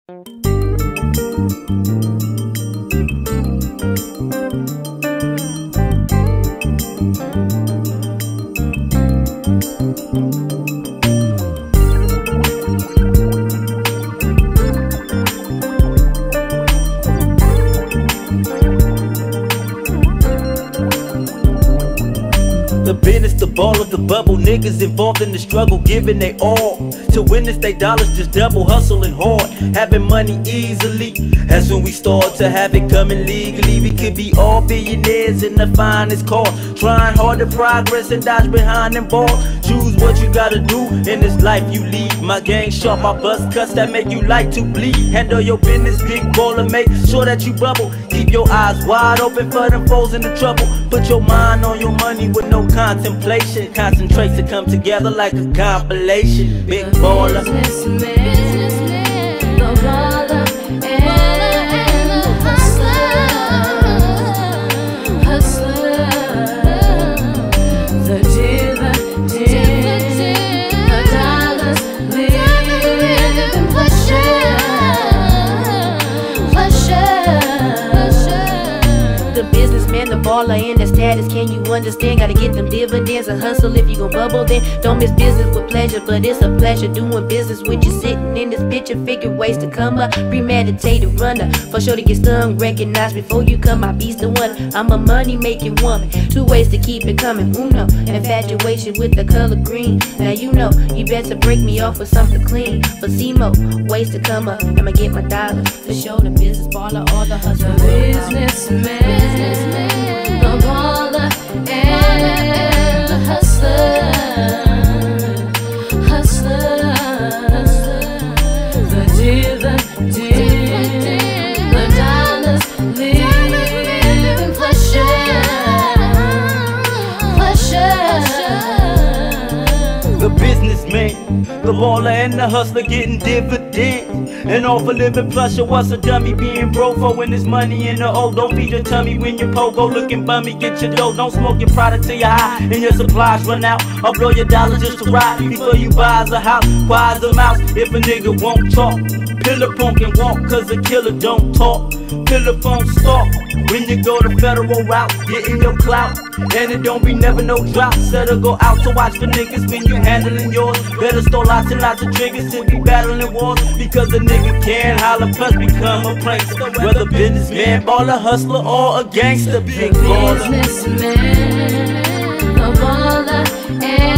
The business, the ball of the bubble, niggas involved in the struggle, giving they all to witness they dollars just double, hustling hard, having money easily. That's when we start to have it coming legally. We could be all billionaires in the finest car, trying hard to progress and dodge behind them bars. Choose what you gotta do in this life you lead. My gang sharp, my bust cuts that make you like to bleed. Handle your business, big baller, make sure that you bubble. Keep your eyes wide open for them foes in the trouble. Put your mind on your money with no contemplation. Concentrate to come together like a compilation. Big baller, businessman, the baller, and the hustler, the dealer, the dollars, living pleasure. The businessman, the baller, and the status. Can you understand? Gotta get them dividends and hustle. If you gon' bubble, then don't miss business with pleasure. But it's a pleasure doing business with you, sitting in this picture. Figure ways to come up, premeditated runner. For sure to get stung, recognized before you come. I beast the one. I'm a money making woman. 2 ways to keep it coming. Uno, infatuation with the color green. Now you know you better break me off with something clean. For CMO, ways to come up. I'ma get my dollars. For sure the business baller or the hustler. Businessman, the baller, and the hustler, the dealer, the dollars, living pleasure. the businessman, the baller and the hustler getting dividends. And all for living pleasure. What's a dummy being broke for when there's money in the O? Don't feed your tummy when you're pogo looking bummy. Get your dough, don't smoke your product till you're high and your supplies run out. Or blow your dollars just to ride before you buys a house. Quiet a mouse if a nigga won't talk. Pillar punk and walk cause a killer don't talk. Pillar phone stalk when you go the federal route, getting your clout. And it don't be never no drought. Settle go out to watch for niggas when you handling yours. Better store lots and lots of triggers and be battling wars. Because a nigga can holler plus become a prankster. Whether businessman, baller, hustler, or a gangster. Big baller, Businessman, the baller, and